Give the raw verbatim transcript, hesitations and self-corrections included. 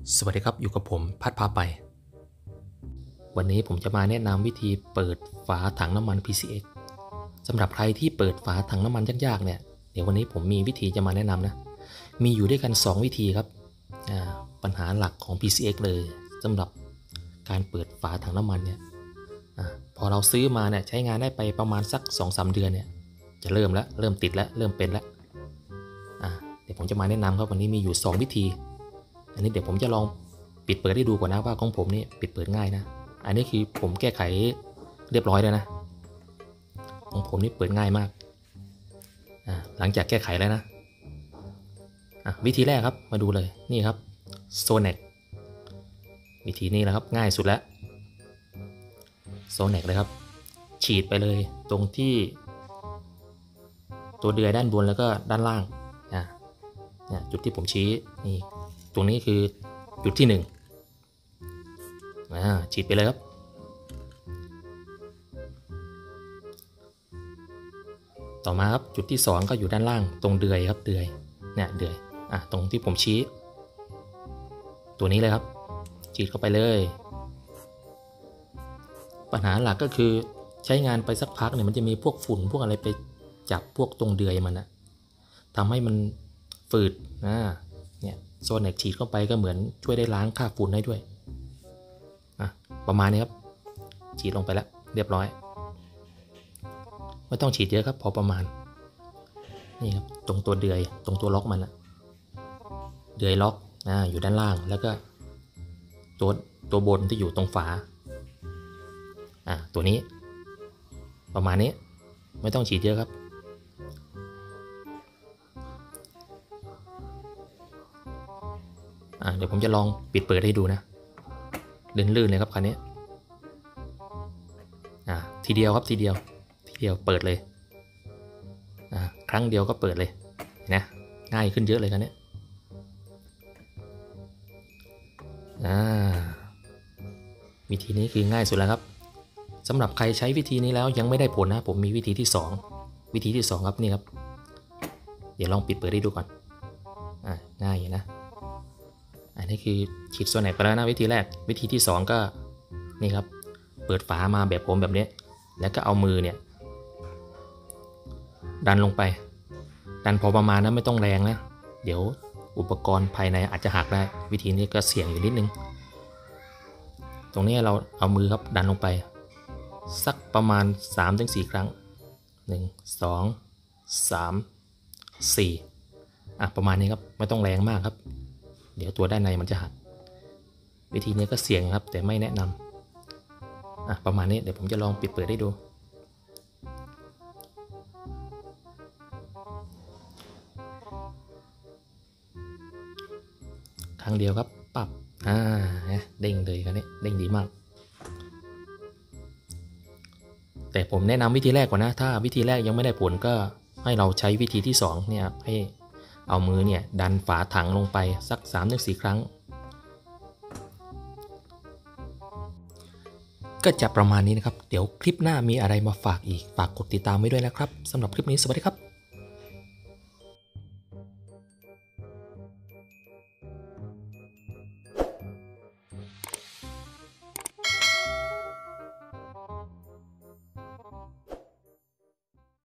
สวัสดีครับอยู่กับผมพัดพาไปวันนี้ผมจะมาแนะนำวิธีเปิดฝาถังน้ำมัน พี ซี เอ็กซ์ สำหรับใครที่เปิดฝาถังน้ำมันยากๆเนี่ยเดี๋ยววันนี้ผมมีวิธีจะมาแนะนำนะมีอยู่ด้วยกันสองวิธีครับปัญหาหลักของ พี ซี เอ็กซ์ เลยสำหรับการเปิดฝาถังน้ำมันเนี่ยพอเราซื้อมาเนี่ยใช้งานได้ไปประมาณสัก สองถึงสาม เดือนเนี่ยจะเริ่มแล้วเริ่มติดแล้วเริ่มเป็นแล้วเดี๋ยวผมจะมาแนะนำครับวันนี้มีอยู่สองวิธีอันนี้เดี๋ยวผมจะลองปิดเปิดให้ดูก่อนนะว่าของผมนี่ปิดเปิดง่ายนะอันนี้คือผมแก้ไขเรียบร้อยแล้วนะของผมนี่เปิดง่ายมากหลังจากแก้ไขแล้วนะวิธีแรกครับมาดูเลยนี่ครับโซเน็กวิธีนี้แหละครับง่ายสุดแล้วโซเน็กเลยครับฉีดไปเลยตรงที่ตัวเดือยด้านบนแล้วก็ด้านล่างนะจุดที่ผมชี้นี่ตรงนี้คือจุดที่หนึ่งฉีดไปเลยครับต่อมาครับจุดที่สองก็อยู่ด้านล่างตรงเดือยครับเดือยเนี่ยเดือยอ่ะตรงที่ผมชี้ตัวนี้เลยครับฉีดเข้าไปเลยปัญหาหลักก็คือใช้งานไปสักพักเนี่ยมันจะมีพวกฝุ่นพวกอะไรไปจับพวกตรงเดือยมันนะทำให้มันฝืดนะเนี่ยโซนไหนฉีดเข้าไปก็เหมือนช่วยได้ล้างค่าฝุ่นได้ด้วยอ่ะประมาณนี้ครับฉีดลงไปแล้วเรียบร้อยไม่ต้องฉีดเยอะครับพอประมาณนี่ครับตรงตัวเดือยตรงตัวล็อกมันอะเดือยล็อกนะอยู่ด้านล่างแล้วก็ตัวตัวบนที่อยู่ตรงฝาอ่ะตัวนี้ประมาณนี้ไม่ต้องฉีดเยอะครับอ่ะเดี๋ยวผมจะลองปิดเปิดให้ดูนะลื่นๆเลยครับคันนี้อ่ะทีเดียวครับทีเดียวทีเดียวเปิดเลยอ่ะครั้งเดียวก็เปิดเลยนะง่ายขึ้นเยอะเลยคันนี้อ่าวิธีนี้คือง่ายสุดแล้วครับสำหรับใครใช้วิธีนี้แล้วยังไม่ได้ผลนะผมมีวิธีที่สองวิธีที่สองครับนี่ครับเดี๋ยวลองปิดเปิดให้ดูก่อนอ่าง่ายนะอันนี้คือฉีดส่วนไหนไปแล้วนะวิธีแรกวิธีที่สองก็นี่ครับเปิดฝามาแบบผมแบบนี้แล้วก็เอามือเนี่ยดันลงไปดันพอประมาณนะไม่ต้องแรงนะเดี๋ยวอุปกรณ์ภายในอาจจะหักได้วิธีนี้ก็เสี่ยงอยู่นิดนึงตรงนี้เราเอามือครับดันลงไปสักประมาณ สามถึงสี่ ครั้งหนึ่ง สอง สาม สี่อ่ะประมาณนี้ครับไม่ต้องแรงมากครับเดี๋ยวตัวด้านในมันจะหักวิธีนี้ก็เสี่ยงครับแต่ไม่แนะนำอ่ะประมาณนี้เดี๋ยวผมจะลองปิดเปิดให้ดูครั้งเดียวครับปับอ่าเด้งเลยครับนี่เด้งดีมากแต่ผมแนะนำวิธีแรกก่อนนะถ้าวิธีแรกยังไม่ได้ผลก็ให้เราใช้วิธีที่สองเนี่ยให้เอามือเนี่ยดันฝาถังลงไปสัก สามถึงสี่ ครั้งก็จะประมาณนี้นะครับเดี๋ยวคลิปหน้ามีอะไรมาฝากอีกฝากกดติดตามไว้ด้วยนะครับสำหรับคลิปนี้สวัสดีครับ